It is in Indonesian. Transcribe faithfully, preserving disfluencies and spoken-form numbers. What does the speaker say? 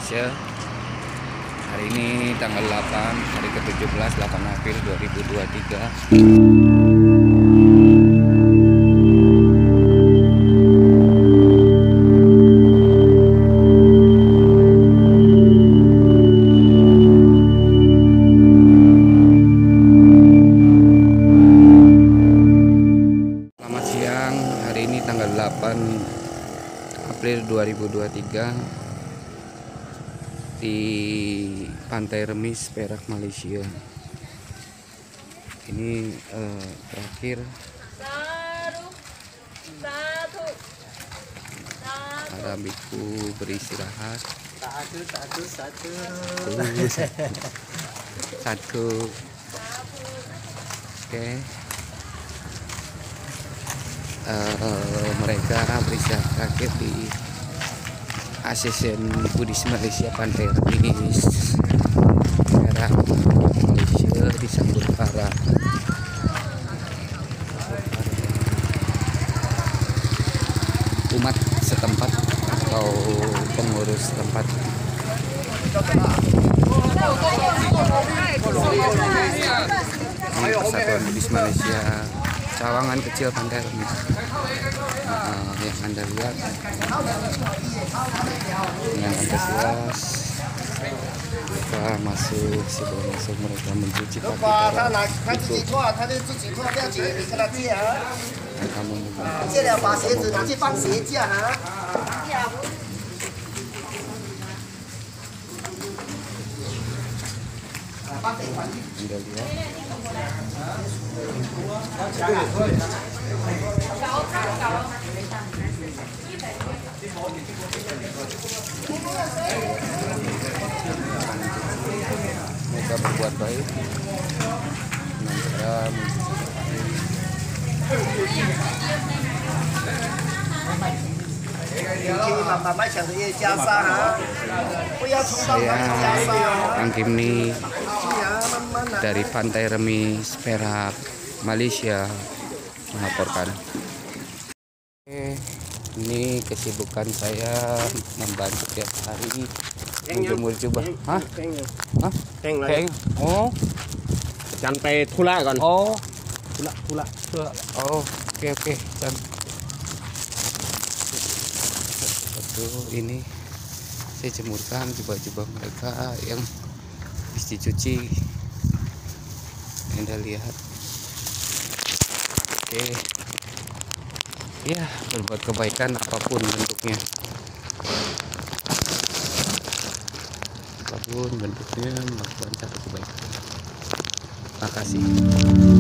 Malaysia. Hari ini tanggal delapan, hari ke tujuh belas, delapan April dua ribu dua puluh tiga. Selamat siang, hari ini tanggal delapan April dua ribu dua puluh tiga di Pantai Remis, Perak, Malaysia. Ini eh, terakhir para biku beristirahat. Satu, satu, satu. Satu. Oke. Uh, mereka beristirahat terakhir di Asosiasi Buddhis Malaysia Pantai Remis, Perak, Malaysia, disambut para umat setempat atau pengurus tempat. Ini Persatuan Buddhis Malaysia Sawangan Kecil Pantai Remis. Nah, yang Anda lihat dengan antusias mereka masuk, sebelum masuk mereka mencuci kaki para ikut. Dan kamu Anda lihat mereka berbuat baik dengan cara saya Kang Kimni dari Pantai Remis, Perak, Malaysia melaporkan. Oke, ini kesibukan saya membantu tiap hari menjemur jubah. Hah? Hah? Keng. Oh, Jangan pe thula kan. oh, Thula, thula. oh, oke oke. Dan Aduh, ini saya jemurkan jubah-jubah mereka yang habis dicuci. Anda lihat. Oke. Ya, berbuat kebaikan apapun bentuknya. Apapun bentuknya, melakukan satu kebaikan. Terima kasih.